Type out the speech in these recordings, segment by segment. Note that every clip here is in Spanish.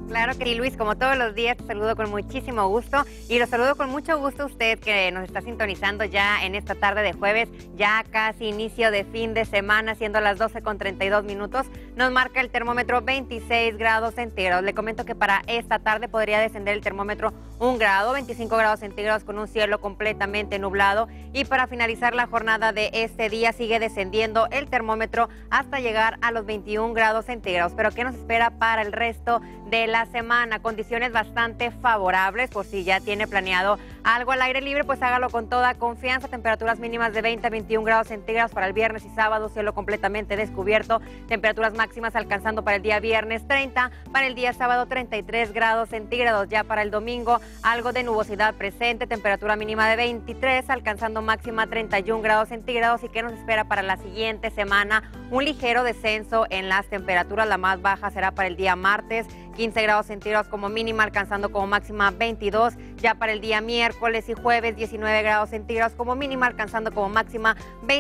Claro que sí, Luis, como todos los días, te saludo con muchísimo gusto y lo saludo con mucho gusto a usted que nos está sintonizando ya en esta tarde de jueves, ya casi inicio de fin de semana, siendo las 12:32. Nos marca el termómetro 26 grados centígrados. Le comento que para esta tarde podría descender el termómetro 1 grado, 25 grados centígrados con un cielo completamente nublado. Y para finalizar la jornada de este día sigue descendiendo el termómetro hasta llegar a los 21 grados centígrados. Pero ¿qué nos espera para el resto de la semana? Condiciones bastante favorables, por si ya tiene planeado algo al aire libre, pues hágalo con toda confianza. Temperaturas mínimas de 20 a 21 grados centígrados para el viernes y sábado, cielo completamente descubierto. Temperaturas máximas alcanzando para el día viernes 30, para el día sábado 33 grados centígrados. Ya para el domingo algo de nubosidad presente, temperatura mínima de 23, alcanzando máxima 31 grados centígrados. ¿Y qué nos espera para la siguiente semana? Un ligero descenso en las temperaturas, la más baja será para el día martes, 15 grados centígrados como mínima, alcanzando como máxima 22. Ya para el día miércoles y jueves, 19 grados centígrados como mínima, alcanzando como máxima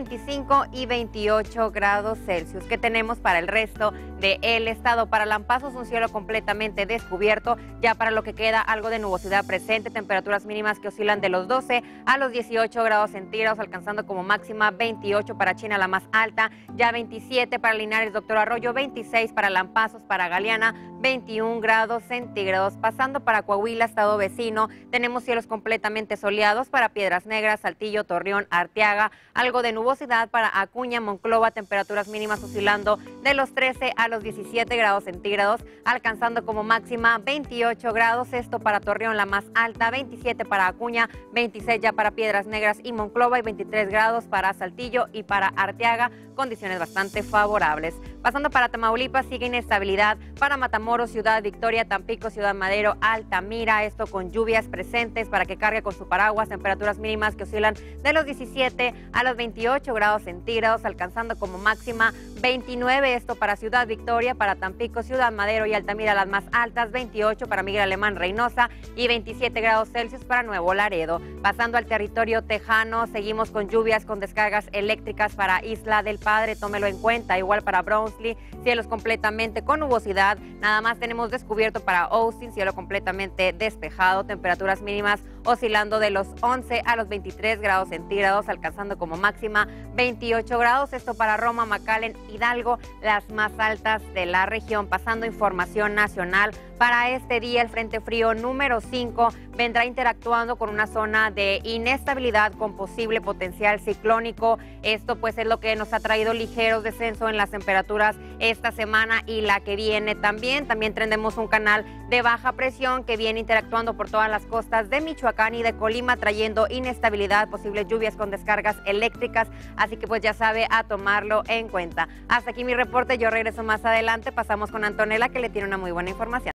25 y 28 grados Celsius. ¿Qué tenemos para el resto del estado? Para Lampazos, un cielo completamente descubierto. Ya para lo que queda, algo de nubosidad presente, temperaturas mínimas que oscilan de los 12 a los 18 grados centígrados, alcanzando como máxima 28 para China, la más alta. Ya 27 para Linares, Doctor Arroyo, 26 para Lampazos, para Galeana, 21 grados centígrados. Pasando para Coahuila, estado vecino, tenemos cielos completamente soleados para Piedras Negras, Saltillo, Torreón, Arteaga, algo de nubosidad para Acuña, Monclova, temperaturas mínimas oscilando de los 13 a los 17 grados centígrados, alcanzando como máxima 28 grados, esto para Torreón, la más alta, 27 para Acuña, 26 ya para Piedras Negras y Monclova y 23 grados para Saltillo y para Arteaga, condiciones bastante favorables. Pasando para Tamaulipas, sigue inestabilidad para Matamoros, Ciudad Victoria, Tampico, Ciudad Madero, Altamira, esto con lluvias presentes para que cargue con su paraguas, temperaturas mínimas que oscilan de los 17 a los 28 grados centígrados, alcanzando como máxima 29, esto para Ciudad Victoria, para Tampico, Ciudad Madero y Altamira, las más altas, 28 para Miguel Alemán, Reynosa y 27 grados Celsius para Nuevo Laredo. Pasando al territorio tejano, seguimos con lluvias con descargas eléctricas para Isla del Padre, tómelo en cuenta, igual para Brownsley, cielos completamente con nubosidad. Nada más tenemos descubierto para Austin, cielo completamente despejado, temperaturas mínimas oscilando de los 11 a los 23 grados centígrados, alcanzando como máxima 28 grados, esto para Roma, McAllen, Hidalgo, las más altas de la región. Pasando información nacional, para este día el Frente Frío número 5 vendrá interactuando con una zona de inestabilidad con posible potencial ciclónico. Esto pues es lo que nos ha traído ligeros descensos en las temperaturas esta semana y la que viene también. También tendremos un canal de baja presión que viene interactuando por todas las costas de Michoacán y de Colima, trayendo inestabilidad, posibles lluvias con descargas eléctricas, así que pues ya sabe, a tomarlo en cuenta. Hasta aquí mi reporte, yo regreso más adelante, pasamos con Antonella que le tiene una muy buena información.